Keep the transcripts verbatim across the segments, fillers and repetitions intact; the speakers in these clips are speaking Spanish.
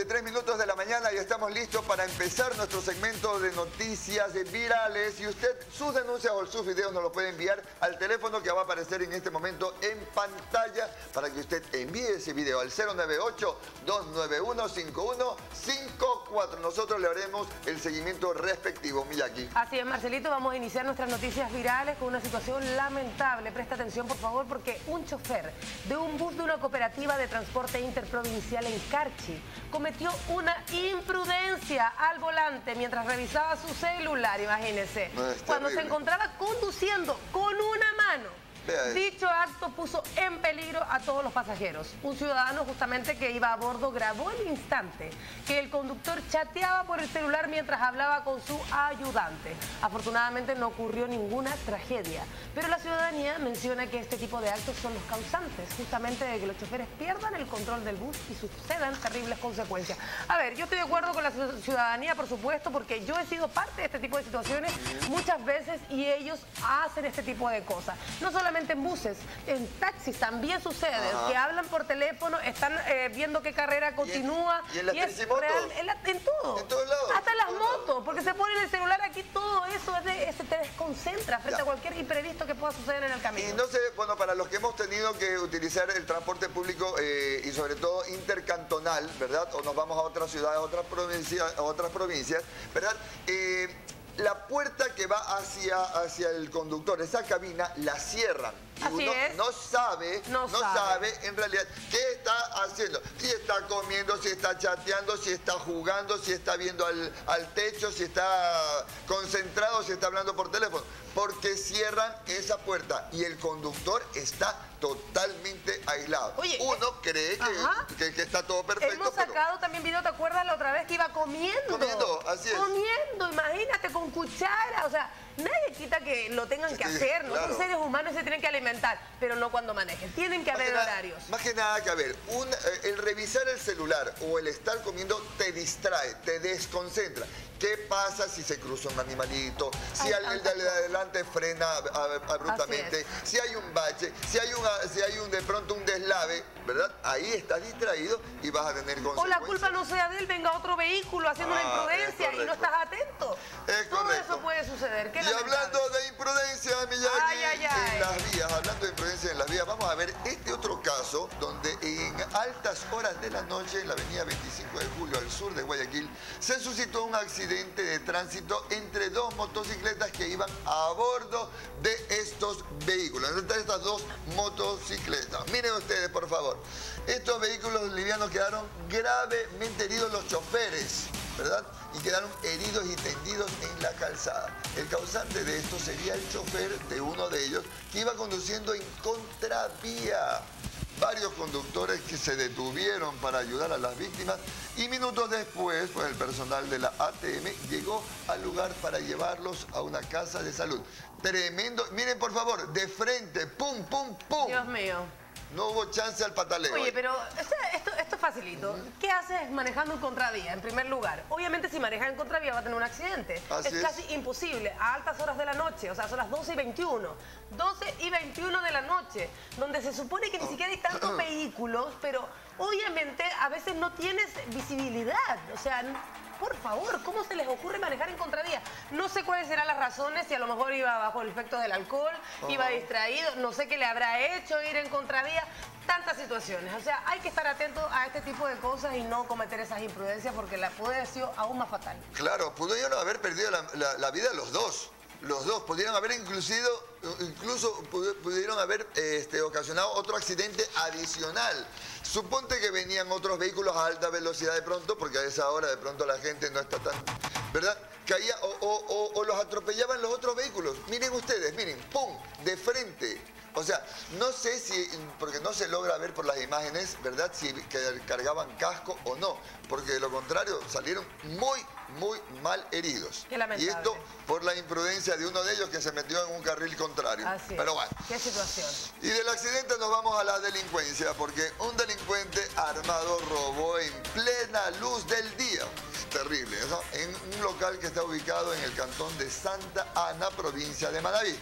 cuarenta y tres minutos de la mañana y estamos listos para empezar nuestro segmento de noticias virales. Y usted sus denuncias o sus videos nos los puede enviar al teléfono que va a aparecer en este momento en pantalla para que usted envíe ese video al cero nueve ocho, dos nueve uno, cinco uno cinco cuatro. Nosotros le haremos el seguimiento respectivo. Miyaki. Así es, Marcelito, vamos a iniciar nuestras noticias virales con una situación lamentable. Presta atención, por favor, porque un chofer de un bus de una cooperativa de transporte interprovincial en Carchi cometió una imprudencia al volante mientras revisaba su celular, imagínense. No, es Cuando terrible. se encontraba conduciendo con una mano. Dicho acto puso en peligro a todos los pasajeros. Un ciudadano justamente que iba a bordo grabó el instante que el conductor chateaba por el celular mientras hablaba con su ayudante. Afortunadamente no ocurrió ninguna tragedia, pero la ciudadanía menciona que este tipo de actos son los causantes justamente de que los choferes pierdan el control del bus y sucedan terribles consecuencias. A ver, yo estoy de acuerdo con la ciudadanía, por supuesto, porque yo he sido parte de este tipo de situaciones muchas veces y ellos hacen este tipo de cosas. No solamente en buses, en taxis también sucede. Ajá. Que hablan por teléfono, están eh, viendo qué carrera continúa. ¿Y en, y en las tricimotos? En, la, en todo. En todos lados. Hasta en las motos, lados. porque se ponen el celular aquí, todo eso es de, se te desconcentra frente ya. a cualquier imprevisto que pueda suceder en el camino. Y no sé, bueno, para los que hemos tenido que utilizar el transporte público eh, y sobre todo intercantonal, ¿verdad? O nos vamos a otras ciudades, a otras provincias, a otras provincias, ¿verdad? Eh, La puerta que va hacia, hacia el conductor, esa cabina, la cierran. Y Así uno es. no sabe, no, no sabe. sabe en realidad qué está haciendo. Si está comiendo, si está chateando, si está jugando, si está viendo al, al techo, si está concentrado, si está hablando por teléfono. Porque cierran esa puerta y el conductor está totalmente aislado. Oye, uno cree que, que, que está todo perfecto. Hemos sacado pero... también video, ¿te acuerdas la otra vez que iba comiendo? Comiendo, así es. Comiendo, imagínate, con cuchara. O sea, nadie quita que lo tengan que sí, hacer. No claro. son seres humanos, se tienen que alimentar, pero no cuando manejen. Tienen que más haber que nada, horarios. Más que nada que, a ver, un, el revisar el celular o el estar comiendo te distrae, te desconcentra. ¿Qué pasa si se cruza un animalito? Si Ay, el de adelante frena abruptamente, si hay un bache, si hay, una, si hay un de pronto un deslave, ¿verdad? Ahí estás distraído y vas a tener consecuencias. O la culpa no sea de él, venga otro vehículo haciendo ah, una imprudencia y no estás atento. Es Todo correcto. eso puede suceder. ¿Qué y hablando de imprudencia, Miyaki, ay, ay, ay. en las vías, hablando de imprudencia en las vías, vamos a ver este otro caso donde en altas horas de la noche en la avenida veinticinco de julio al sur de Guayaquil se suscitó un accidente de tránsito entre dos motocicletas que iban a bordo de estos vehículos, entre estas dos motocicletas. Miren ustedes, por favor, estos vehículos livianos quedaron gravemente heridos los choferes, ¿verdad? Y quedaron heridos y tendidos en la calzada. El causante de esto sería el chofer de uno de ellos que iba conduciendo en contravía. Varios conductores que se detuvieron para ayudar a las víctimas y minutos después, pues el personal de la A T M llegó al lugar para llevarlos a una casa de salud. Tremendo. Miren, por favor, de frente, pum, pum, pum. Dios mío. No hubo chance al pataleo. Oye, pero esto, esto es facilito. ¿Qué haces manejando en contravía, en primer lugar? Obviamente, si manejas en contravía va a tener un accidente. Así es, es casi imposible a altas horas de la noche. O sea, son las doce y veintiuno. doce y veintiuno de la noche, donde se supone que ni siquiera hay tantos vehículos, pero obviamente a veces no tienes visibilidad. O sea, por favor, ¿cómo se les ocurre manejar en contravía? No sé cuáles serán las razones, si a lo mejor iba bajo el efecto del alcohol, uh-huh. iba distraído, no sé qué le habrá hecho ir en contravía, tantas situaciones. O sea, hay que estar atento a este tipo de cosas y no cometer esas imprudencias porque la puede haber sido aún más fatal. Claro, pudieron haber perdido la, la, la vida los dos. Los dos pudieron haber inclusive, incluso pudieron haber este, ocasionado otro accidente adicional. Suponte que venían otros vehículos a alta velocidad de pronto, porque a esa hora de pronto la gente no está tan... ¿Verdad? Caía o, o, o, o los atropellaban los otros vehículos. Miren ustedes, miren, ¡pum! De frente. O sea, no sé si, porque no se logra ver por las imágenes, ¿verdad? Si cargaban casco o no, porque de lo contrario salieron muy, muy mal heridos. Qué lamentable. Y esto por la imprudencia de uno de ellos que se metió en un carril contrario. Así Pero bueno. Qué situación. Y del accidente nos vamos a la delincuencia, porque un delincuente armado robó en plena luz del día. Terrible, ¿no? En un local que está ubicado en el cantón de Santa Ana, provincia de Manabí.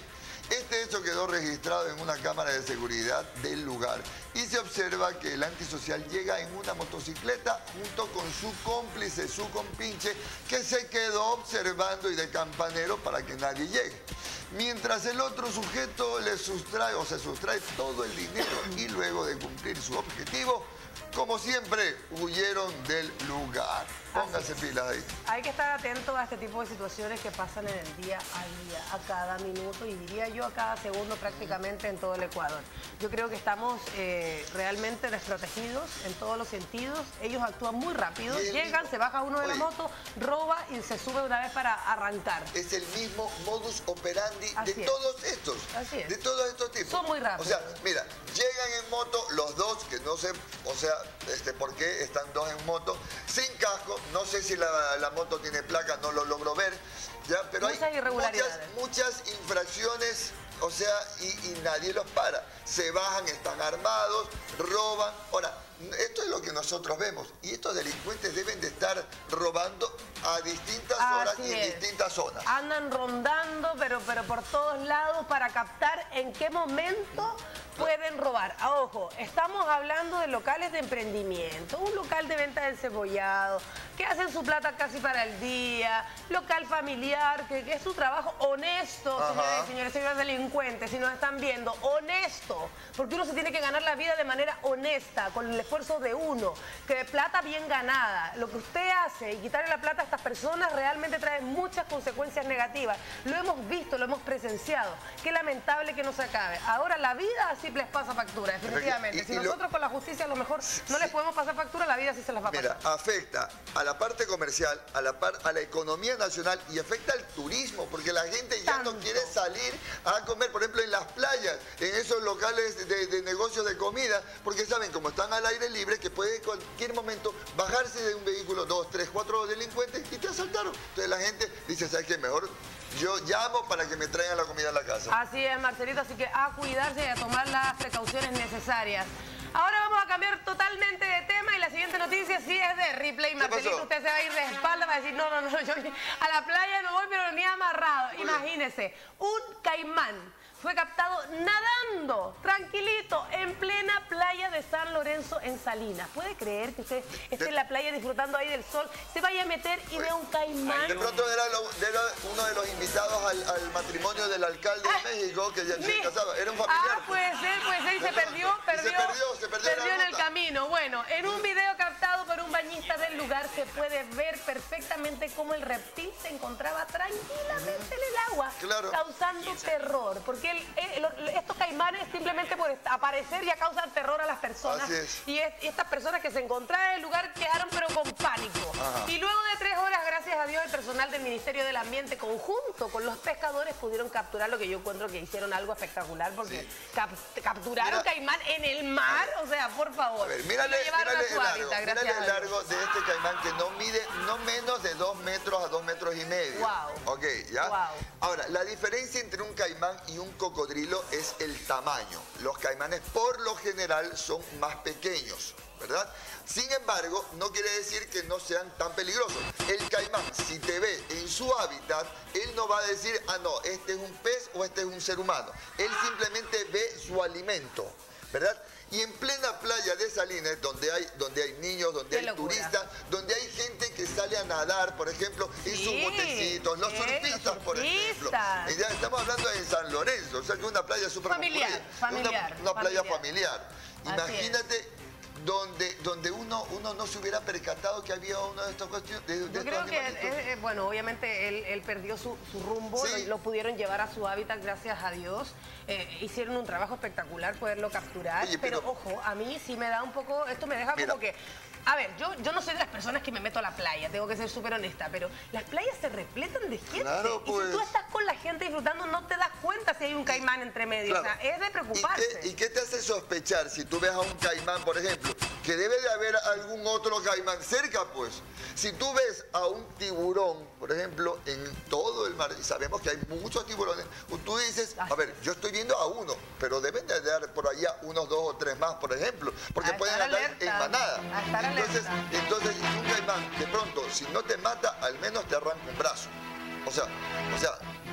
Este hecho quedó registrado en una cámara de seguridad del lugar y se observa que el antisocial llega en una motocicleta junto con su cómplice, su compinche, que se quedó observando y de campanero para que nadie llegue. Mientras el otro sujeto le sustrae o se sustrae todo el dinero y luego de cumplir su objetivo, como siempre, huyeron del lugar. Póngase pilas ahí. Hay que estar atento a este tipo de situaciones que pasan en el día a día, a cada minuto y diría yo a cada segundo prácticamente en todo el Ecuador. Yo creo que estamos eh, realmente desprotegidos en todos los sentidos. Ellos actúan muy rápido, llegan, mismo, se baja uno de oye, la moto, roba y se sube una vez para arrancar. Es el mismo modus operandi Así de es. todos estos. Así es. De todos estos tipos. Son muy rápidos. O sea, mira, llegan en moto los dos, que no sé, o sea, este, por qué están dos en moto, sin casco. No sé si la, la moto tiene placa, no lo logro ver, ¿ya? Pero muchas hay muchas, muchas infracciones, o sea, y, y nadie los para. Se bajan, están armados, roban. Ahora, esto es lo que nosotros vemos. Y estos delincuentes deben de estar robando a distintas horas Así y en es. distintas zonas. Andan rondando, pero, pero por todos lados para captar en qué momento pueden robar. Ah, ojo, estamos hablando de locales de emprendimiento, un local de venta de cebollado, que hacen su plata casi para el día, local familiar, que, que es su trabajo honesto, Ajá. señores y señores, señores delincuentes, si nos están viendo, honesto, porque uno se tiene que ganar la vida de manera honesta, con el esfuerzo de uno, que de plata bien ganada. Lo que usted hace y quitarle la plata a estas personas realmente trae muchas consecuencias negativas. Lo hemos visto, lo hemos presenciado. Qué lamentable que no se acabe. Ahora la vida así les pasa factura, definitivamente. Y, si y nosotros lo, con la justicia a lo mejor no sí. les podemos pasar factura, la vida sí se las va a pasar. Mira, afecta a la parte comercial, a la, par, a la economía nacional y afecta al turismo, porque la gente ya Tanto. no quiere salir a comer, por ejemplo, en las playas, en esos locales de, de negocios de comida, porque saben, como están al aire libre, que puede en cualquier momento bajarse de un vehículo dos, tres, cuatro delincuentes y te asaltaron. Entonces la gente dice, ¿sabes qué? Mejor yo llamo para que me traigan la comida a la casa. Así es, Marcelito, así que a cuidarse y a tomar las precauciones necesarias. Ahora vamos a cambiar totalmente de tema y la siguiente noticia sí es de Ripley. Marcelito, usted se va a ir de espalda para decir, no, no, no, yo a la playa no voy, pero ni amarrado. Muy Imagínese, bien. un caimán fue captado nadando, tranquilito, en plena playa de San Lorenzo, en Salinas. ¿Puede creer que usted esté de, en la playa disfrutando ahí del sol, se vaya a meter y vea un caimán? De pronto era, lo, era uno de los invitados al, al matrimonio del alcalde ah, de México, que ya se casaba. Era un familiar. Ah, puede ser, puede ser, y se perdió, perdió, se perdió, se perdió, perdió en el camino. Bueno, en un video captado por un bañista del lugar se puede ver perfectamente cómo el reptil se encontraba tranquilamente en el agua, claro. causando terror, porque El, el, estos caimanes simplemente por aparecer ya causan terror a las personas. Y, es, y estas personas que se encontraban en el lugar quedaron pero con pánico. Ajá. Y luego de tres horas, gracias a Dios, el personal del Ministerio del Ambiente conjunto con los pescadores pudieron capturar lo que yo encuentro que hicieron algo espectacular porque sí. cap, capturaron Mira, caimán en el mar. O sea, por favor. A ver, mírale, mírale, el, largo, mírale el largo de este caimán que no mide no menos de dos metros a dos metros y medio. Wow. Ok, ¿ya? Wow. Ahora, la diferencia entre un caimán y un cocodrilo es el tamaño. Los caimanes por lo general son más pequeños, ¿verdad? Sin embargo, no quiere decir que no sean tan peligrosos. El caimán, si te ve en su hábitat, él no va a decir, ah, no, este es un pez o este es un ser humano. Él simplemente ve su alimento, ¿verdad? Y en plena playa de Salinas, donde hay, donde hay niños, donde hay locura. turistas, donde hay gente que sale a nadar, por ejemplo, en sí, sus botecitos, los surfistas, por ejemplo. Y ya estamos hablando de San Lorenzo, o sea que es una playa súper familiar, familiar, una, una familiar. playa familiar. Imagínate donde, donde uno, uno no se hubiera percatado que había uno de estos cuestiones. De, de Yo creo que, él, él, bueno, obviamente él, él perdió su, su rumbo, sí. lo, lo pudieron llevar a su hábitat, gracias a Dios. Eh, hicieron un trabajo espectacular poderlo capturar, Oye, pero, pero ojo, a mí sí me da un poco, esto me deja mira, como que... A ver, yo, yo no soy de las personas que me meto a la playa, tengo que ser súper honesta, pero las playas se repletan de gente. Claro, pues. Y si tú estás con la gente disfrutando, no te das cuenta si hay un caimán entre medio. Claro. O sea, es de preocuparse. ¿Y qué, ¿Y qué te hace sospechar si tú ves a un caimán, por ejemplo, que debe de haber algún otro caimán cerca, pues? Si tú ves a un tiburón, por ejemplo, en todo el mar, y sabemos que hay muchos tiburones, tú dices, a ver, yo estoy viendo a uno, pero deben de dar por allá unos dos o tres más, por ejemplo, porque pueden andar alerta. en manada. Entonces, entonces, un caimán, de pronto, si no te mata, al menos te arranca un brazo. O sea, o sea,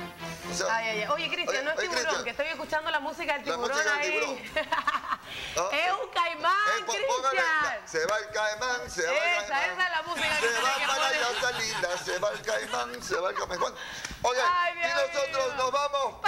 O sea, ay, ay, ay. Oye, Cristian, no es tiburón, Cristian, que estoy escuchando la música del tiburón música del ahí. Tiburón. Ah, es un caimán, eh, Cristian. Se va el caimán, se va el caimán. Esa, esa es la música se que va que para poner. la salida, se va el caimán, se va el caimán. Oigan, y nosotros nos vamos